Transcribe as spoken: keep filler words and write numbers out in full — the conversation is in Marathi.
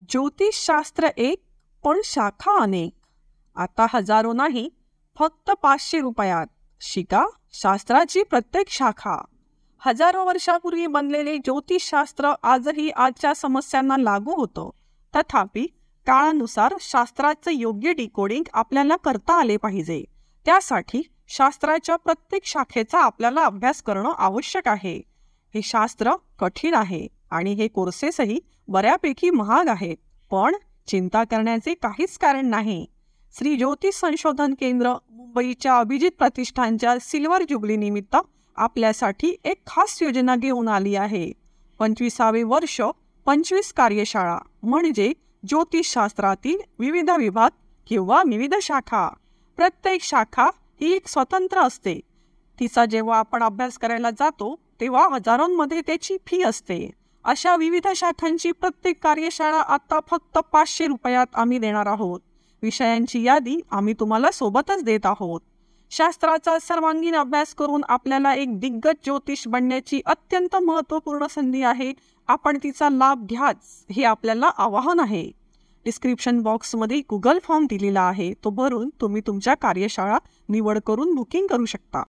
ज्योतिषशास्त्र एक पण शाखा अनेक. आता हजारो नाही, फक्त पाचशे रुपयात शिका शास्त्राची प्रत्येक शाखा. हजारो वर्षापूर्वी बनलेले ज्योतिषशास्त्र आजही आजच्या समस्यांना लागू होतं. तथापि काळानुसार शास्त्राचं योग्य डिकोडिंग आपल्याला करता आले पाहिजे. त्यासाठी शास्त्राच्या प्रत्येक शाखेचा आपल्याला अभ्यास करणं आवश्यक आहे. हे शास्त्र कठीण आहे आणि हे कोर्सेसही बऱ्यापैकी महाग आहेत. पण चिंता करण्याचे काहीच कारण नाही. श्री ज्योतिष संशोधन केंद्र मुंबईच्या अभिजित प्रतिष्ठानच्या सिल्वर जुबली निमित्त आपल्यासाठी एक खास योजना घेऊन आली आहे. पंचवीसावे वर्ष पंचवीस कार्यशाळा म्हणजे ज्योतिषशास्त्रातील विविध विभाग किंवा विविध शाखा. प्रत्येक शाखा ही एक स्वतंत्र असते. तिचा जेव्हा आपण अभ्यास करायला जातो तेव्हा हजारोंमध्ये त्याची फी असते. अशा विविध शाखांची प्रत्येक कार्यशाळा आता फक्त पाचशे रुपयात आम्ही देणार आहोत. विषयांची यादी आम्ही तुम्हाला सोबतच देत आहोत. शास्त्राचा सर्वांगीण अभ्यास करून आपल्याला एक दिग्गज ज्योतिष बनण्याची अत्यंत महत्त्वपूर्ण संधी आहे. आपण तिचा लाभ घ्याच हे आपल्याला आवाहन आहे. डिस्क्रिप्शन बॉक्समध्ये गुगल फॉर्म दिलेला आहे. तो भरून तुम्ही तुमच्या कार्यशाळा निवड करून बुकिंग करू शकता.